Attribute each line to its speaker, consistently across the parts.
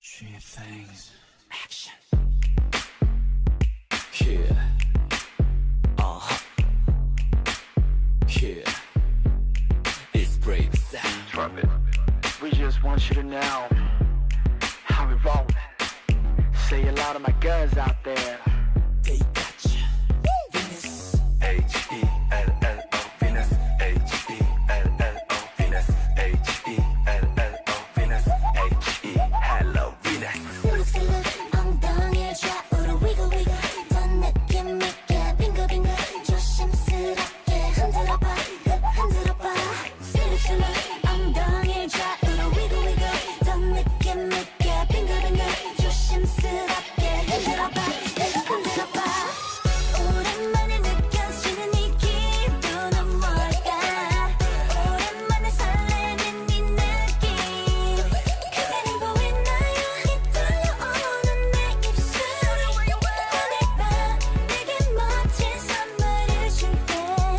Speaker 1: Three things. Action.
Speaker 2: Yeah. Yeah. It's brave sound.
Speaker 3: Drop it. We just want you to know how we roll. Say a lot of my girls out there.
Speaker 1: They got you. Venus.
Speaker 2: H-E-L-L-O Venus. H-E-L-L-O Venus. H-E-L-L-O Venus. H-E-Hello Venus.
Speaker 4: 슬슬 엉덩이를 좌우로 wiggle wiggle 더 느낌 있게 빙글빙글 조심스럽게 흔들어봐 흔들어봐 슬슬 엉덩이를 좌우로 wiggle wiggle 더 느낌 있게 빙글빙글 조심스럽게 흔들어봐 흔들어봐 오랜만에 느껴지는 이 기분은 뭘까 오랜만에 설레는 이 느낌 그대는 보이나요 이 떨려오는 내 입술이 오늘 밤 내게 멋진 선물을 줄게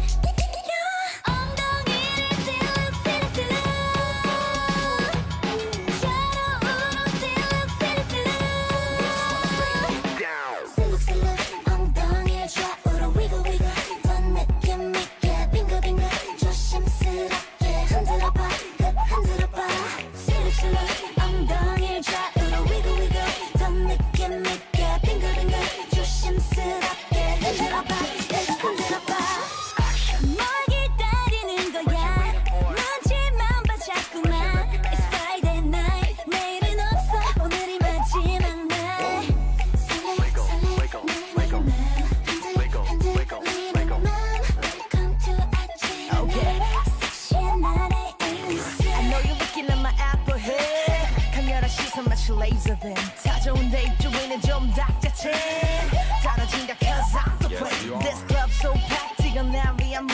Speaker 4: 엉덩이를 슬슬슬 슬슬슬 엉덩이를 좌우로 wiggle wiggle 더 느낌 있게 빙글빙글 조심스럽게 흔들어봐 흔들어봐 슬슬 엉덩이를 좌우로 wiggle wiggle 더 느낌 있게 빙글빙글 조심스럽게 흔들어봐 흔들어봐 뭘 기다리는 거야 눈치만 봐 자꾸만 It's Friday night 내일은 없어 오늘이 마지막 날
Speaker 3: Wiggle, wiggle, wiggle. Wiggle, wiggle, wiggle.
Speaker 4: Welcome to
Speaker 5: Okay.
Speaker 4: 섹시한 나의
Speaker 5: I know you're looking at my apple head 강렬한 시선 마치 laser beam 다져온 데이 주위는 좀 닥자체 떨어진다 cause I'm the
Speaker 2: Yes, you
Speaker 5: play
Speaker 2: are.
Speaker 5: This club so packed 이건 날 위한